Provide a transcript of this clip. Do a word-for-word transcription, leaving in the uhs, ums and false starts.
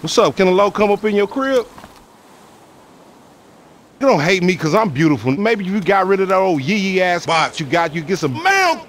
What's up? Can a low come up in your crib? You don't hate me because I'm beautiful. Maybe you got rid of that old yee-yee ass box you got, you get some milk.